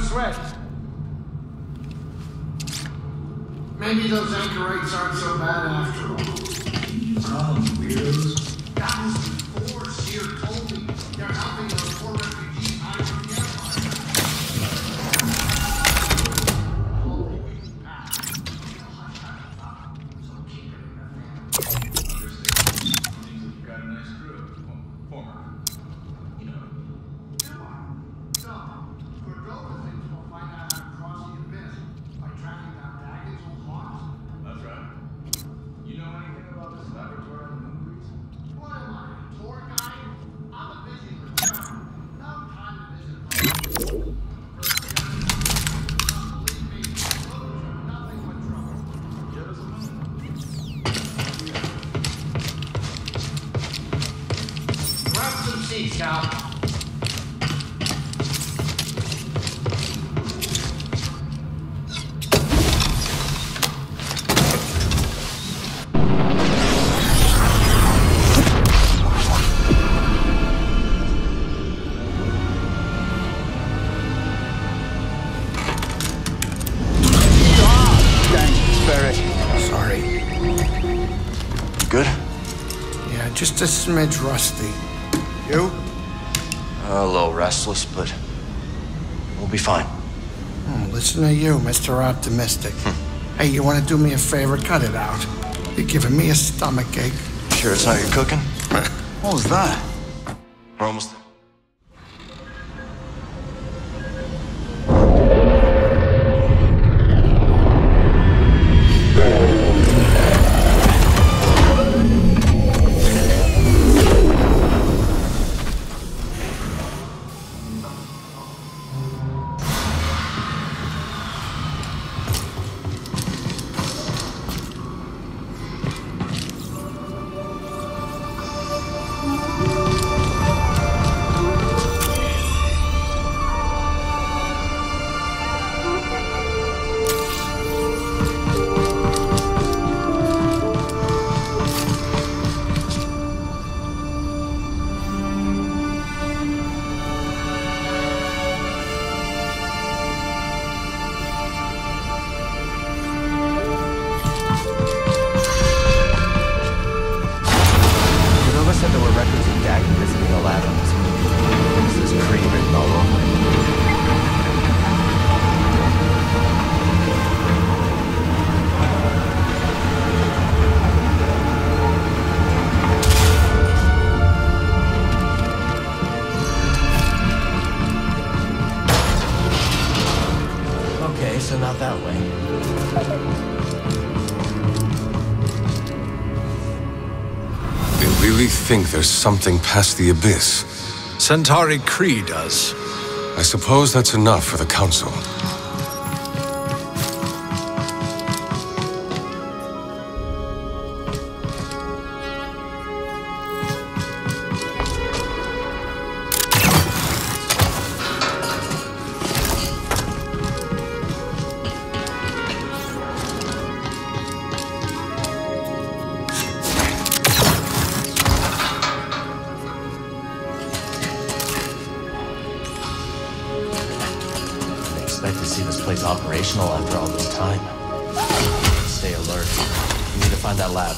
sweat. Maybe those anchorites aren't so bad after all. Weirdos. That was before Seer told me they're helping those poor refugees hide from the Empire. Holy path. So keep it in the family. Seems like you've got a nice crew. Former. You know. No. Cordova thinks we'll find out how to cross the abyss by tracking down Dagon's old haunts. That's right. You know anything about this laboratory on the moon, please? What am I, a tour guide? I'm a busy return. No time to visit my believe me, roads are nothing but trouble. Give us a moment. Grab some seats, Cal. Good? Yeah, just a smidge rusty. You? A little restless, but we'll be fine. Listen to you, Mr. Optimistic. Hey, you want to do me a favor? Cut it out. You're giving me a stomachache. Sure it's not your cooking? What was that? We're almost there. So not that way. They really think there's something past the abyss. Centauri Kree does. I suppose that's enough for the Council. Operational after all this time. Stay alert. We need to find that lab.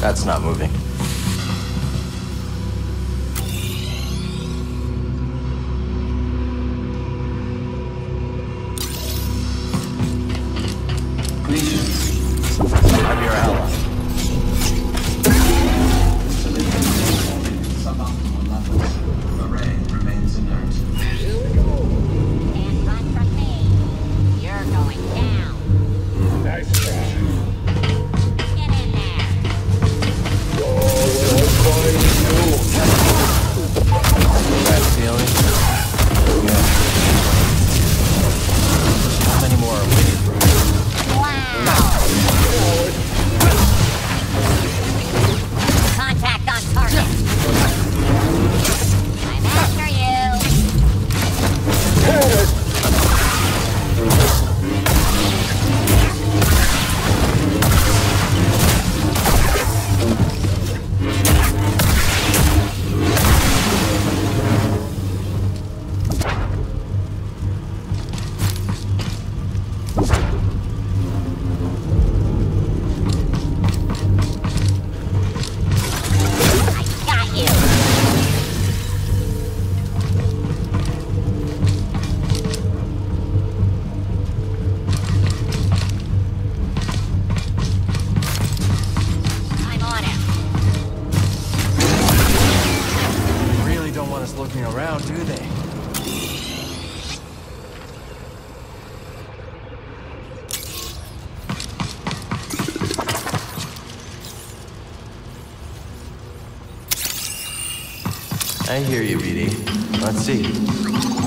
That's not moving. I'm your ally. Suboptimal level. Array remains inert. Can't run from me. You're going down. Nice try. Get in there. That feeling? How many more are waiting for me? Wow. Contact on target. I'm after Looking around, do they? I hear you, BD. Let's see.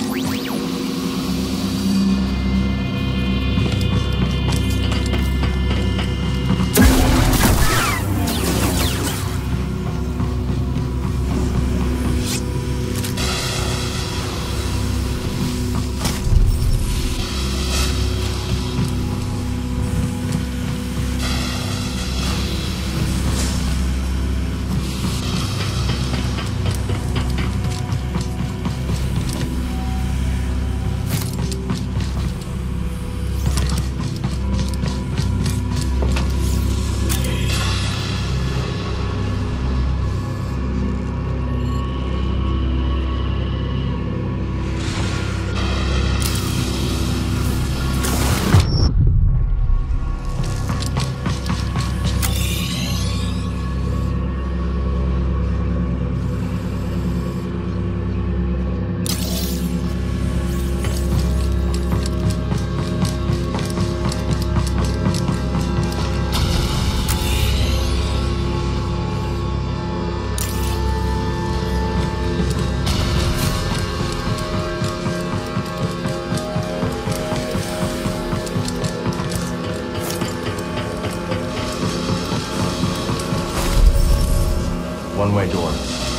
One-way door.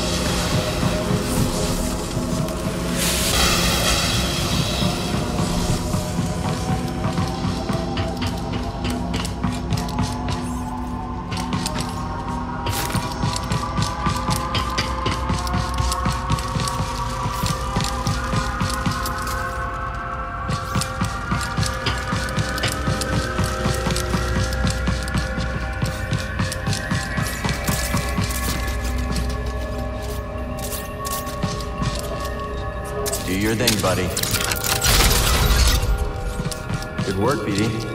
Do your thing, buddy. Good work, BD.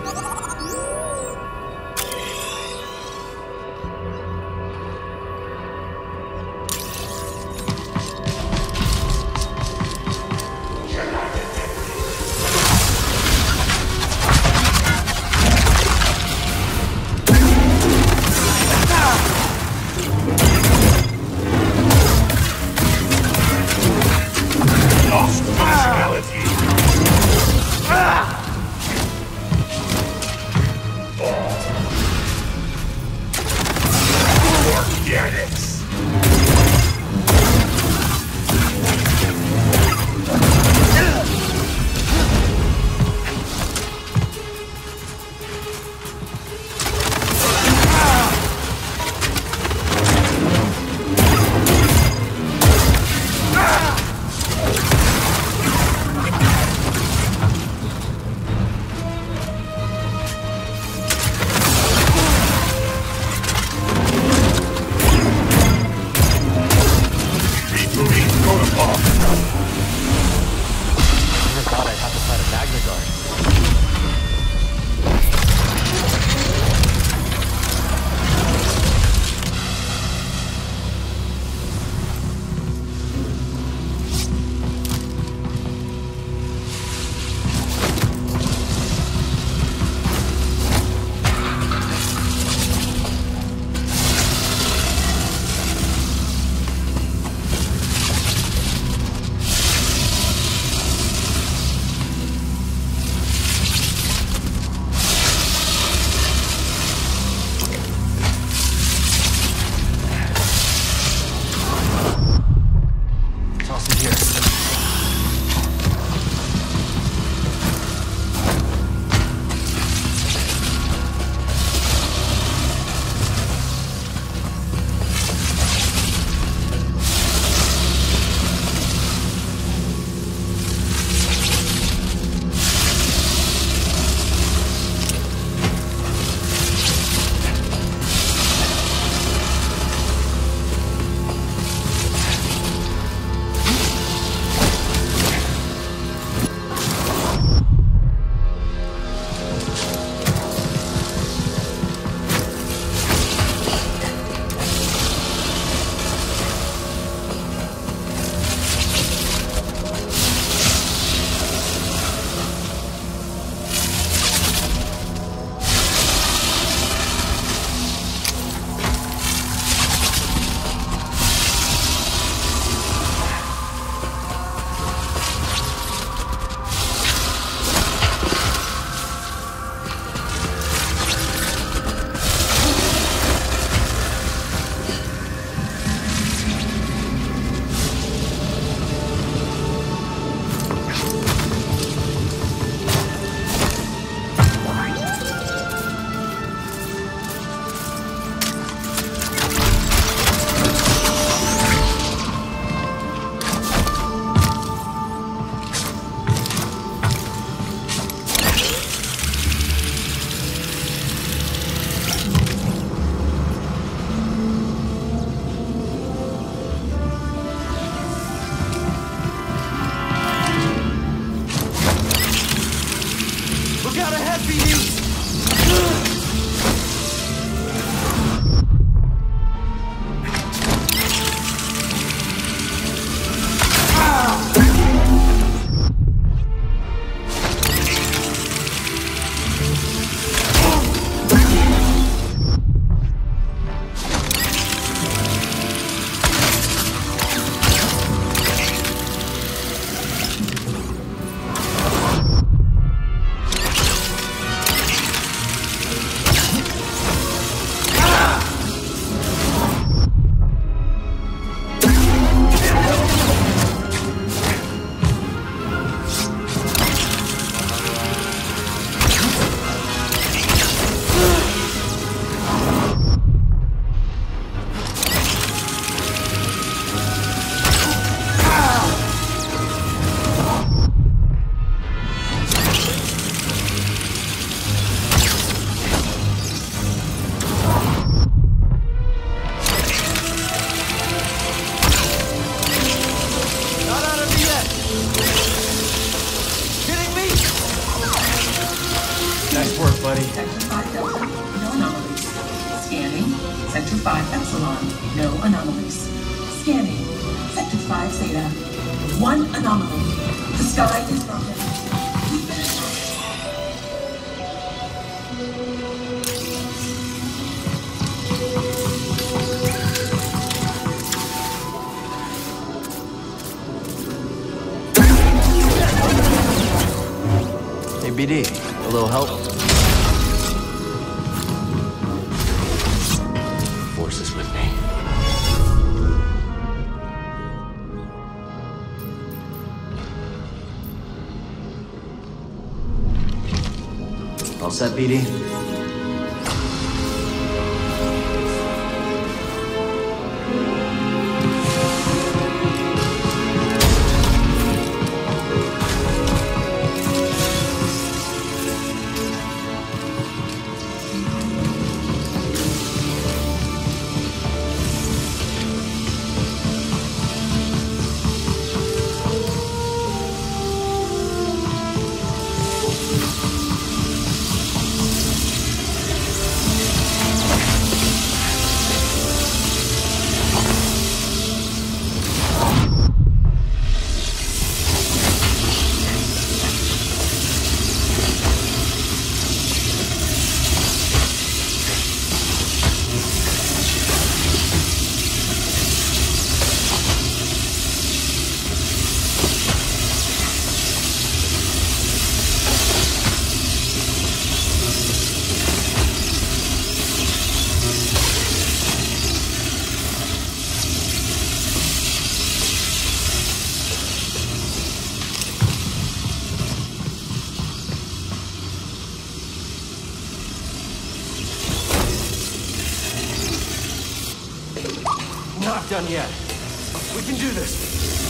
Sector 5 Epsilon, no anomalies. Scanning. Sector 5 Zeta, 1 anomaly. The sky is broken. Hey, BD, a little help? Force is with me. All set, BD? Not done yet. We can do this.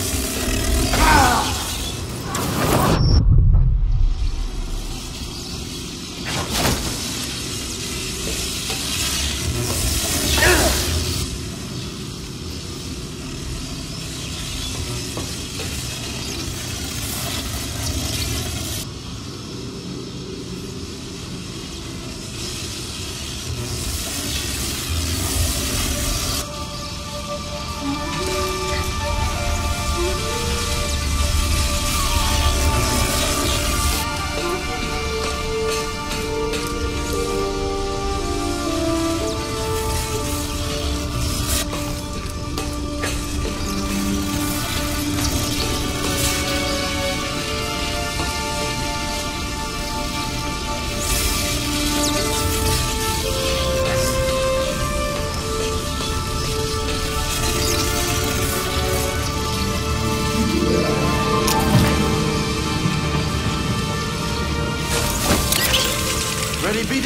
Ready, BD?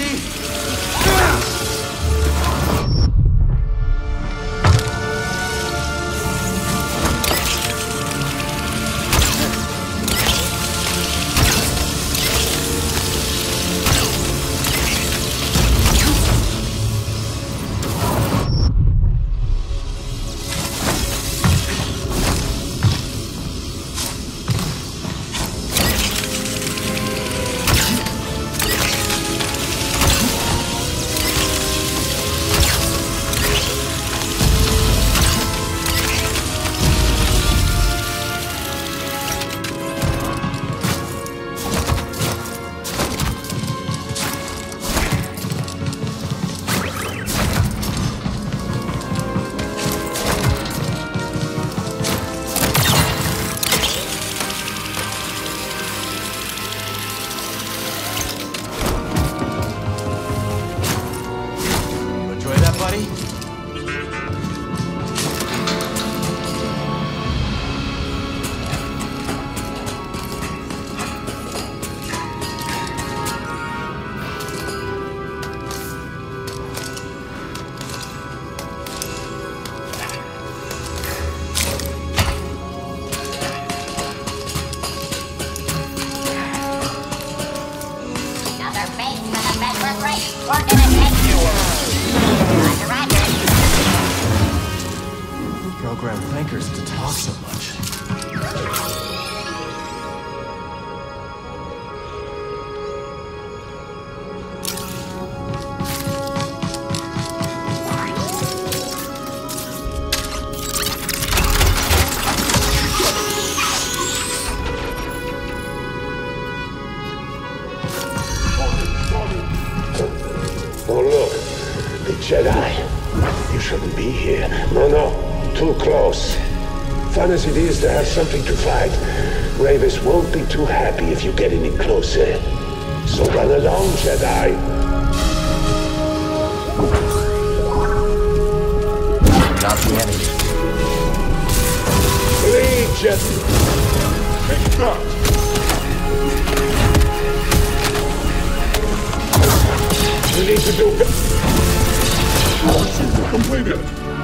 Program thinkers to talk so much. Jedi, you shouldn't be here. No, too close. Fun as it is to have something to fight, Ravis won't be too happy if you get any closer. So run along, Jedi. Not the enemy. Lead, Jedi. Pick up. We need to do it. Completed.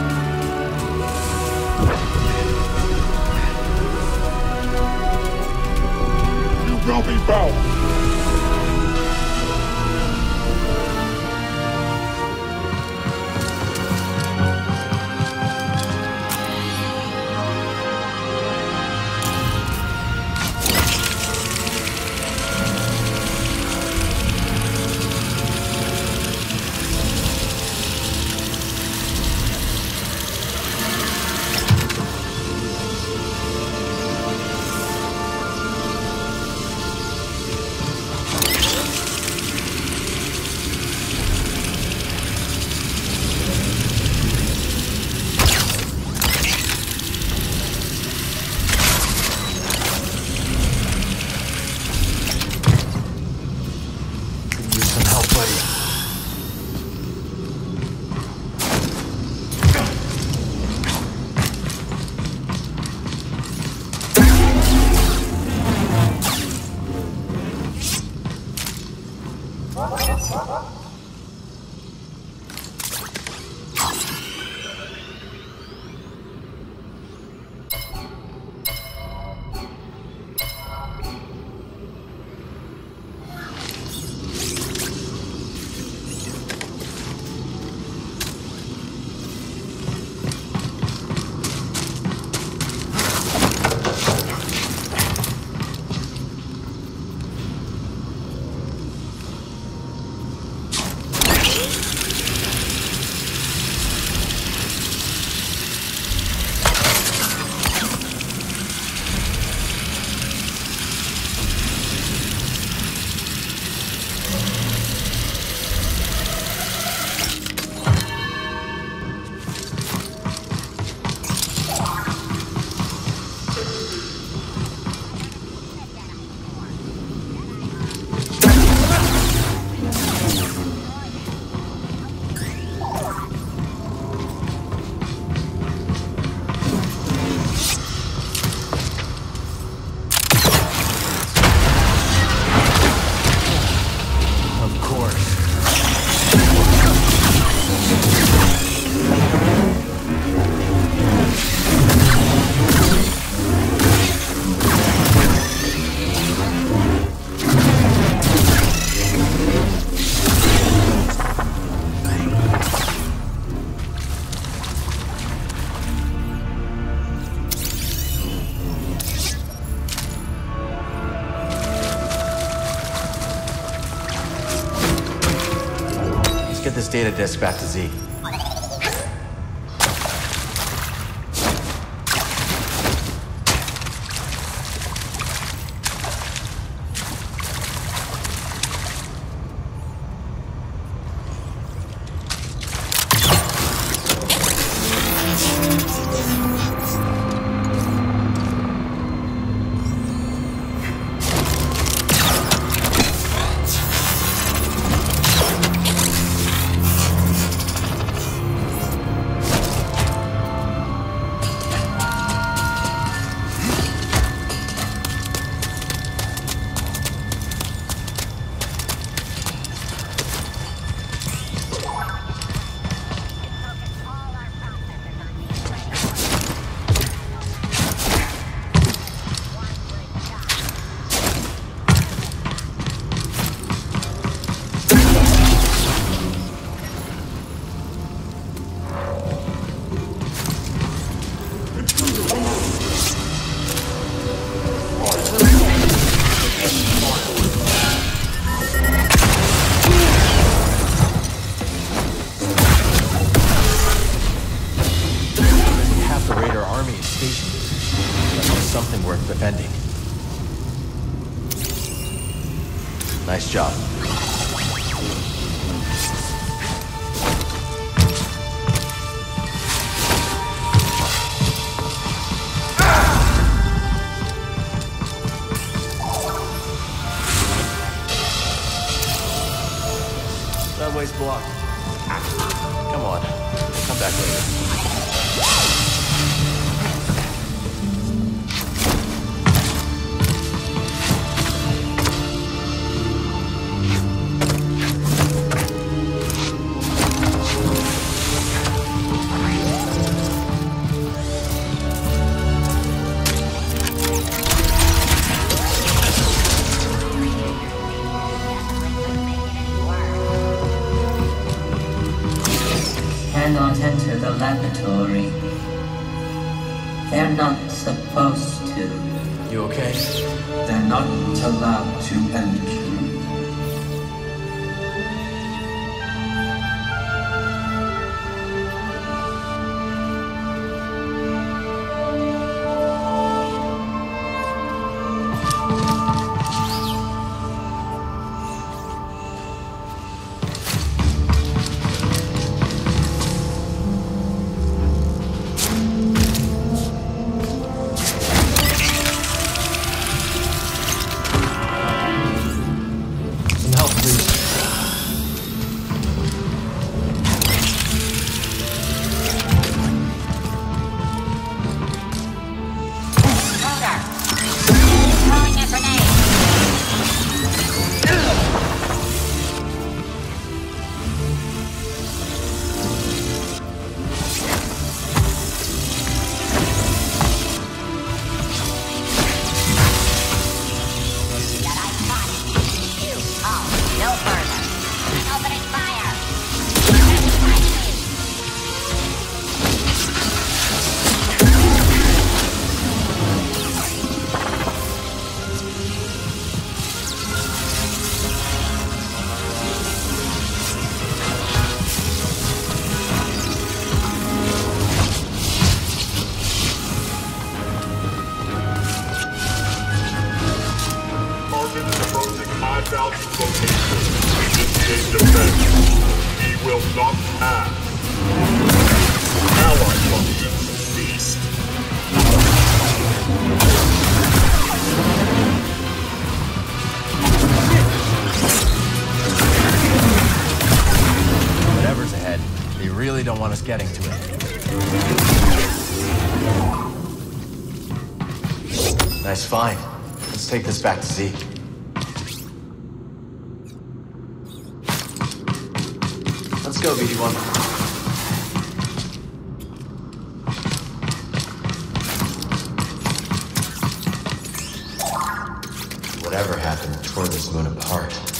You will be bound. Get this data disk back to Z. Something worth defending. Nice job. come back later. Cannot enter the laboratory. They're not supposed to. You okay? They're not allowed to enter. Whatever's ahead, they really don't want us getting to it. Nice find. Let's take this back to Zeke. Let's go, BD-1. Whatever happened tore this moon apart.